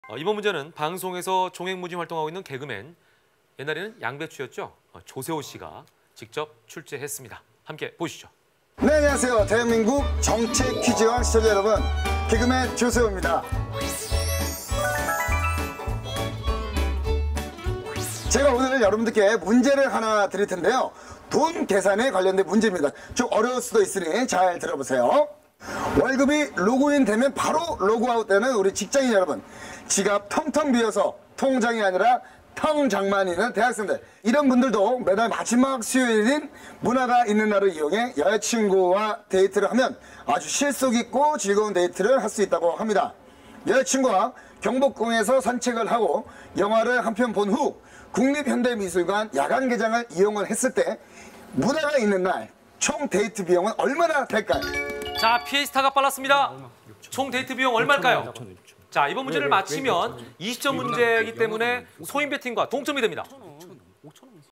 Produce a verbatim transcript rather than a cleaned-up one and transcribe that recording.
어, 이번 문제는 방송에서 종횡무진 활동하고 있는 개그맨, 옛날에는 양배추였죠. 어, 조세호 씨가 직접 출제했습니다. 함께 보시죠. 네, 안녕하세요. 대한민국 정책 퀴즈왕 시청자 여러분, 개그맨 조세호입니다. 제가 오늘 여러분들께 문제를 하나 드릴 텐데요. 돈 계산에 관련된 문제입니다. 좀 어려울 수도 있으니 잘 들어보세요. 월급이 로그인 되면 바로 로그아웃 되는 우리 직장인 여러분, 지갑 텅텅 비어서 통장이 아니라 텅장만 있는 대학생들, 이런 분들도 매달 마지막 수요일인 문화가 있는 날을 이용해 여자친구와 데이트를 하면 아주 실속 있고 즐거운 데이트를 할 수 있다고 합니다. 여자친구와 경복궁에서 산책을 하고 영화를 한 편 본 후 국립현대미술관 야간 개장을 이용을 했을 때 문화가 있는 날 총 데이트 비용은 얼마나 될까요? 자, 피에스타가 빨랐습니다. 총 데이트 비용 얼마일까요? 자, 이번 문제를 맞히면 이십 점 문제이기 때문에 소인 배팅과 동점이 됩니다.